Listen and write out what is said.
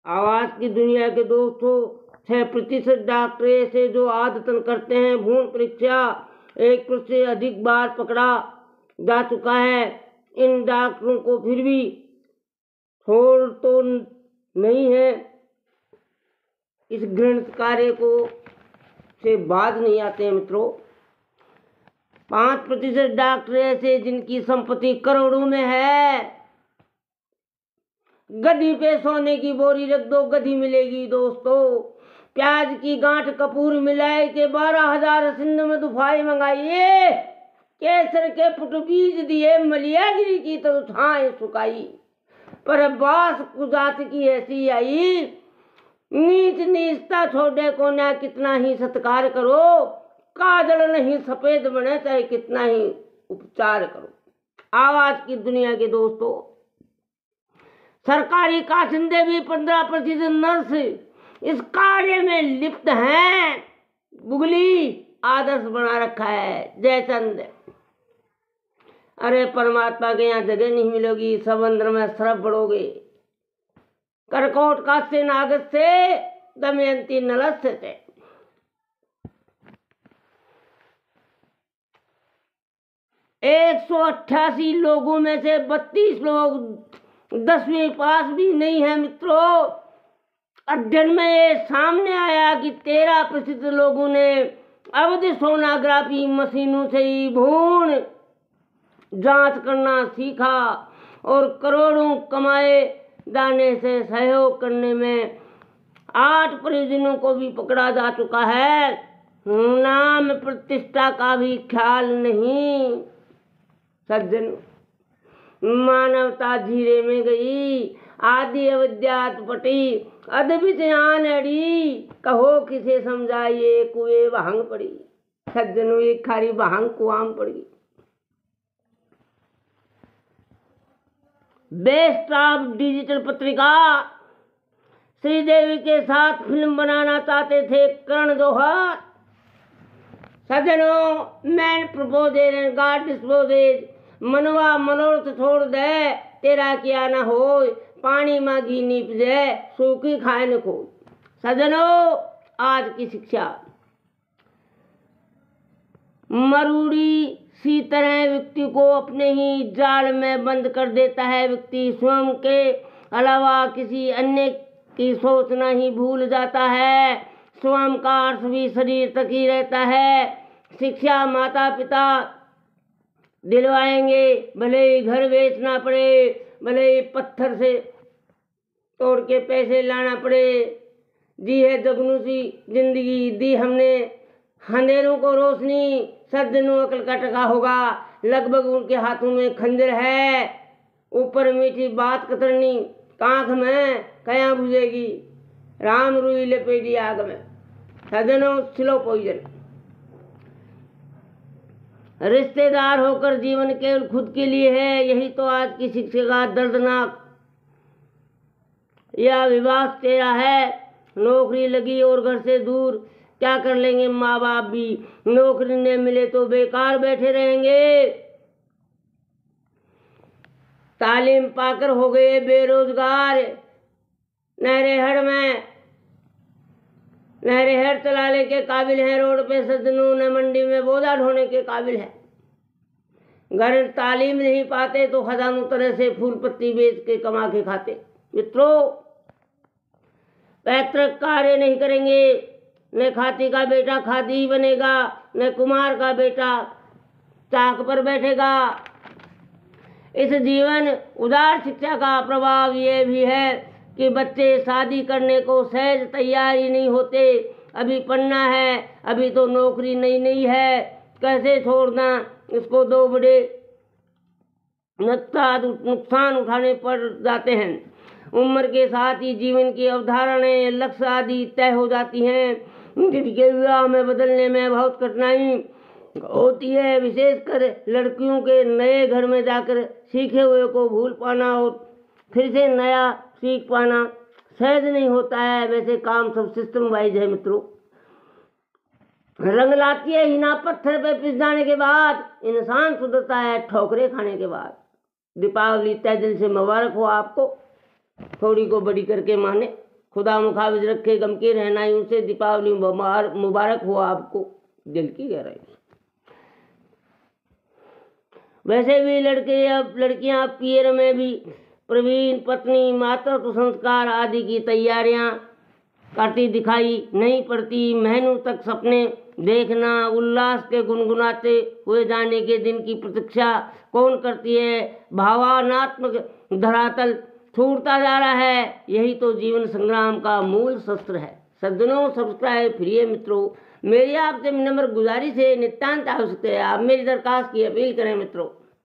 आवाज की दुनिया के दोस्तों, 6% डॉक्टर ऐसे जो आदतन करते हैं भ्रूण परीक्षा 1% से अधिक बार पकड़ा जा चुका है। इन डॉक्टरों को फिर भी छोड़ तो नहीं है, इस घृणित कार्य को से बाज नहीं आते हैं मित्रों। 5% डॉक्टर ऐसे जिनकी संपत्ति करोड़ों में है। गधी पे सोने की बोरी रख दो, गधी मिलेगी दोस्तों। प्याज की गांठ कपूर मिलाए के 12,000 सिंध में दुफाई मंगाइए। केसर के फुट बीज दिए, मलियागिरी की तो छाए सुखाई। पर बास कुजात की ऐसी आई, नीच नीचता छोड़े को ना कितना ही सत्कार करो। काजल नहीं सफेद बने चाहे कितना ही उपचार करो। आवाज की दुनिया के दोस्तों, सरकारी काशिंदे भी 15% नर्स इस कार्य में लिप्त हैं। बुगली आदर्श बना रखा है जयचंद। अरे परमात्मा के यहाँ जगह नहीं मिलेगी, समुद्र में सरफ बढ़ोगे। करकोट का से नागत से दमयंती नलस्य थे। एक 188 लोगों में से 32 लोग 10वीं पास भी नहीं है मित्रों। अध्ययन में ये सामने आया कि 13% लोगों ने अवधि सोनोग्राफी मशीनों से ही भ्रूण जांच करना सीखा और करोड़ों कमाए जाने से सहयोग करने में 8 परिजनों को भी पकड़ा जा चुका है। नाम प्रतिष्ठा का भी ख्याल नहीं। सज्जन, मानवता धीरे में गई, आदि अविद्यात पटी, अद्भित आन अड़ी, कहो किसे समझाइए कुएं भांग पड़ी। सज्जनों, एक खारी भांग कुआं पड़ी। बेस्ट ऑफ डिजिटल पत्रिका श्रीदेवी के साथ फिल्म बनाना चाहते थे करण जौहर। सज्जनों, man proposes and God disposes, मनवा मनोरथ छोड़ दे, तेरा किया न हो, पानी मांगी नीप दे, सूखी खाए न खो। सज्जनों, आज की शिक्षा मरूड़ी सी तरह व्यक्ति को अपने ही जाल में बंद कर देता है। व्यक्ति स्वयं के अलावा किसी अन्य की सोचना ही भूल जाता है। स्वयं का अर्थ भी शरीर तक ही रहता है। शिक्षा माता पिता दिलवाएंगे, भले ही घर बेचना पड़े, भले ही पत्थर से तोड़ के पैसे लाना पड़े। दी है जगनू सी जिंदगी, दी हमने अंधेरों को रोशनी। सज्जनों, अकल का टका होगा, लगभग उनके हाथों में खंजर है। ऊपर मीठी बात कतरनी, कांख में कया बुझेगी, राम रुई लपेटी आग में। सज्जनों, स्लो पॉइजन। रिश्तेदार होकर जीवन केवल खुद के लिए है, यही तो आज की शिक्षा का दर्दनाक यह विवाद तेरा है। नौकरी लगी और घर से दूर, क्या कर लेंगे माँ बाप भी। नौकरी न मिले तो बेकार बैठे रहेंगे। तालीम पाकर हो गए बेरोजगार। नहरेहड़ में नहरेहड़ चलाने के काबिल हैं रोड पे सज्जनों, न मंडी में बोझा ढोने के काबिल है। घर तालीम नहीं पाते तो हजारों तरह से फूल पत्ती बेच के कमा के खाते। मित्रों, पैतृक कार्य नहीं करेंगे, न खाती का बेटा खादी बनेगा, न कुमार का बेटा चाक पर बैठेगा। इस जीवन उदार शिक्षा का प्रभाव ये भी है कि बच्चे शादी करने को सहज तैयार ही नहीं होते। अभी पढ़ना है, अभी तो नौकरी नई है, कैसे छोड़ना। इसको दो बड़े नुकसान उठाने पड़ जाते हैं। उम्र के साथ ही जीवन की अवधारणाएं, लक्ष्य आदि तय हो जाती हैं, जिनके विवाह में बदलने में बहुत कठिनाई होती है। विशेषकर लड़कियों के नए घर में जाकर सीखे हुए को भूल पाना और फिर से नया सीख पाना सहज नहीं होता है। वैसे काम सब सिस्टम वाइज है मित्रों। रंग लाती है हिना पत्थर पे पिस जाने के बाद, इंसान सुधरता है ठोकरे खाने के बाद। दीपावली तय दिल से मुबारक हो आपको, थोड़ी को बड़ी करके माने। खुदा मुखाबिज रखे, गम के रहनाइयों से दीपावली मुबारक हो आपको, दिल की गहराई। वैसे भी लड़कियां पियर में भी प्रवीण पत्नी मातृत्व संस्कार आदि की तैयारियां करती दिखाई नहीं पड़ती। महीनों तक सपने देखना, उल्लास के गुनगुनाते हुए जाने के दिन की प्रतीक्षा कौन करती है। भावनात्मक धरातल छूटता जा रहा है, यही तो जीवन संग्राम का मूल शस्त्र है। सज्जनों, सब्सक्राइब प्रिय मित्रों, मेरी आपसे नम्र गुजारिश है, नितांत आवश्यक है, आप मेरी दरखास्त की अपील करें मित्रों।